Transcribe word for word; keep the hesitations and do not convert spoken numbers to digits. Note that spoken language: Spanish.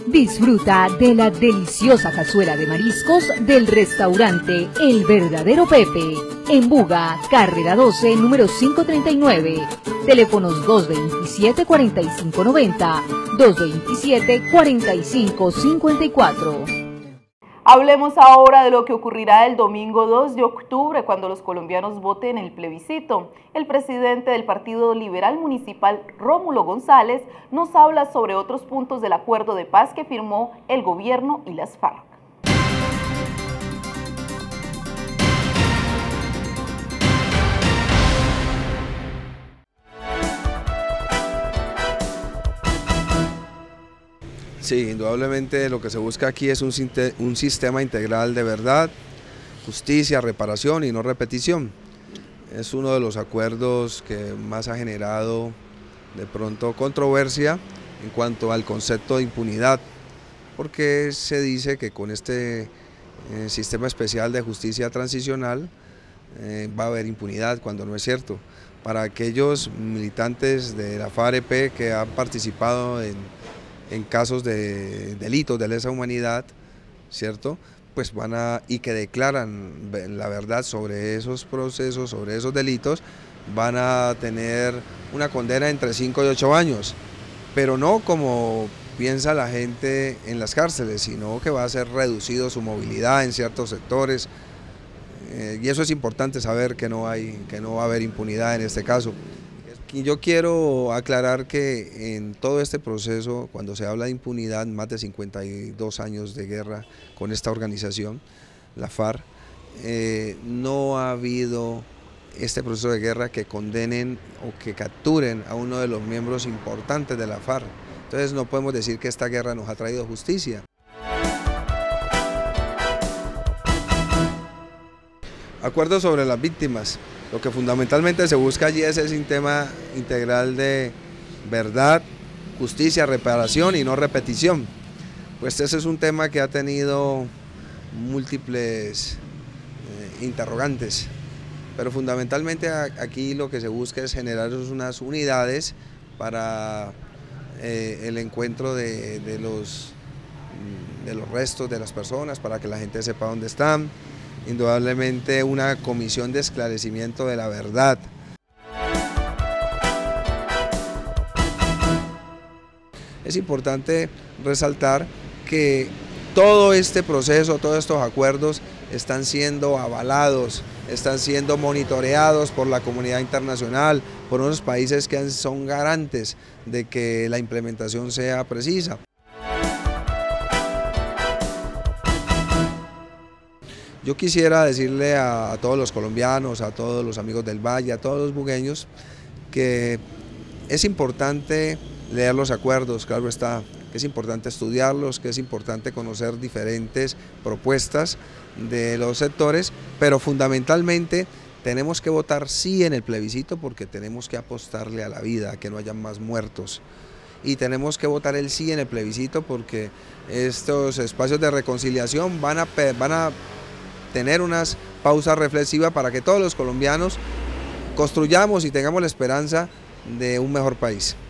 Disfruta de la deliciosa cazuela de mariscos del restaurante El Verdadero Pepe, en Buga, carrera doce, número quinientos treinta y nueve. Teléfonos dos veintisiete, cuarenta y cinco noventa, dos veintisiete, cuarenta y cinco cincuenta y cuatro. Hablemos ahora de lo que ocurrirá el domingo dos de octubre cuando los colombianos voten el plebiscito. El presidente del Partido Liberal Municipal, Rómulo González, nos habla sobre otros puntos del acuerdo de paz que firmó el gobierno y las FARC. Sí, indudablemente lo que se busca aquí es un, un sistema integral de verdad, justicia, reparación y no repetición. Es uno de los acuerdos que más ha generado de pronto controversia en cuanto al concepto de impunidad, porque se dice que con este eh, sistema especial de justicia transicional eh, va a haber impunidad, cuando no es cierto. Para aquellos militantes de la FAREP que han participado en en casos de delitos de lesa humanidad, ¿cierto? Pues van a, y que declaran la verdad sobre esos procesos, sobre esos delitos, van a tener una condena entre cinco y ocho años, pero no como piensa la gente en las cárceles, sino que va a ser reducido su movilidad en ciertos sectores, eh, y eso es importante saber que no hay, que no va a haber impunidad en este caso. Y yo quiero aclarar que en todo este proceso, cuando se habla de impunidad, más de cincuenta y dos años de guerra con esta organización, la FARC, eh, no ha habido este proceso de guerra que condenen o que capturen a uno de los miembros importantes de la FARC. Entonces no podemos decir que esta guerra nos ha traído justicia. Acuerdo sobre las víctimas. Lo que fundamentalmente se busca allí es ese sistema integral de verdad, justicia, reparación y no repetición. Pues ese es un tema que ha tenido múltiples eh, interrogantes, pero fundamentalmente aquí lo que se busca es generar unas unidades para eh, el encuentro de, de, los, de los restos de las personas, para que la gente sepa dónde están. Indudablemente una comisión de esclarecimiento de la verdad. Es importante resaltar que todo este proceso, todos estos acuerdos están siendo avalados, están siendo monitoreados por la comunidad internacional, por unos países que son garantes de que la implementación sea precisa. Yo quisiera decirle a, a todos los colombianos, a todos los amigos del Valle, a todos los bugueños, que es importante leer los acuerdos, claro está, que es importante estudiarlos, que es importante conocer diferentes propuestas de los sectores, pero fundamentalmente tenemos que votar sí en el plebiscito porque tenemos que apostarle a la vida, a que no haya más muertos. Y tenemos que votar el sí en el plebiscito porque estos espacios de reconciliación van a, van a tener unas pausas reflexivas para que todos los colombianos construyamos y tengamos la esperanza de un mejor país.